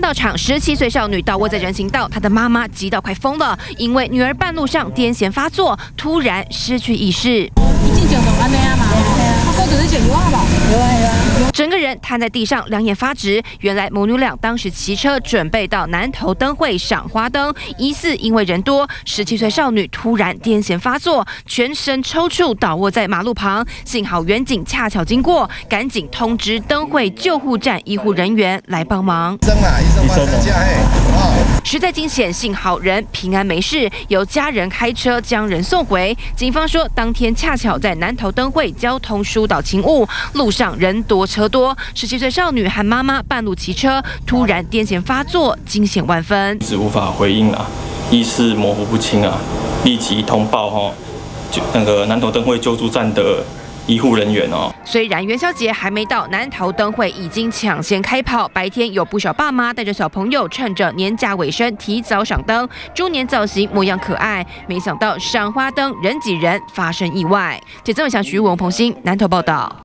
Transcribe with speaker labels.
Speaker 1: 到场，17岁少女倒卧在人行道，她的妈妈急到快疯了，因为女儿半路上癫痫发作，突然失去意识。整个人瘫在地上，两眼发直。原来母女俩当时骑车准备到南投灯会赏花灯，疑似因为人多，17岁少女突然癫痫发作，全身抽搐，倒卧在马路旁。幸好远警恰巧经过，赶紧通知灯会救护站医护人员来帮忙。实在惊险，幸好人平安没事，由家人开车将人送回。警方说，当天恰巧在南投灯会交通疏导勤务，路上人多车多，17岁少女和妈妈半路骑车，突然癫痫发作，惊险万分，
Speaker 2: 一直无法回应啊，意识模糊不清啊，立即通报那个南投灯会救助站的医护人员哦。
Speaker 1: 虽然元宵节还没到，南投灯会已经抢先开跑。白天有不少爸妈带着小朋友，趁着年假尾声提早赏灯，猪年造型模样可爱。没想到赏花灯人挤人，发生意外。记者曾伟翔、徐文鹏新南投报道。